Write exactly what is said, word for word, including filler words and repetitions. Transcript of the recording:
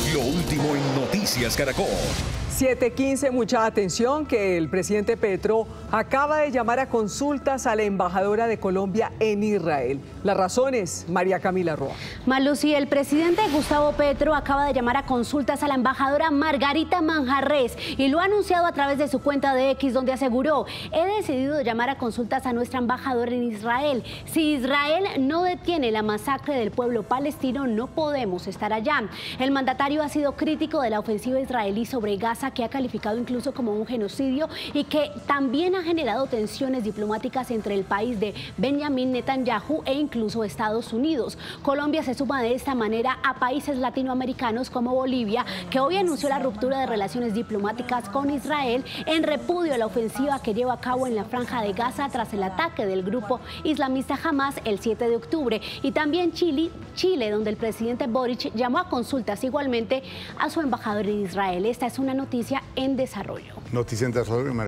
Lo último en Noticias Caracol. siete quince, mucha atención que el presidente Petro acaba de llamar a consultas a la embajadora de Colombia en Israel. Las razones, María Camila Roa. Malusi, el presidente Gustavo Petro acaba de llamar a consultas a la embajadora Margarita Manjarrés y lo ha anunciado a través de su cuenta de X, donde aseguró: he decidido llamar a consultas a nuestra embajadora en Israel. Si Israel no detiene la masacre del pueblo palestino, no podemos estar allá. El mandatario ha sido crítico de la ofensiva israelí sobre Gaza, que ha calificado incluso como un genocidio y que también ha generado tensiones diplomáticas entre el país de Benjamín Netanyahu e incluso Estados Unidos. Colombia se suma de esta manera a países latinoamericanos como Bolivia, que hoy anunció la ruptura de relaciones diplomáticas con Israel en repudio a la ofensiva que lleva a cabo en la Franja de Gaza tras el ataque del grupo islamista Hamas el siete de octubre. Y también Chile, Chile, donde el presidente Boric llamó a consultas igualmente a su embajador en Israel. Esta es una noticia en desarrollo. Noticia en desarrollo.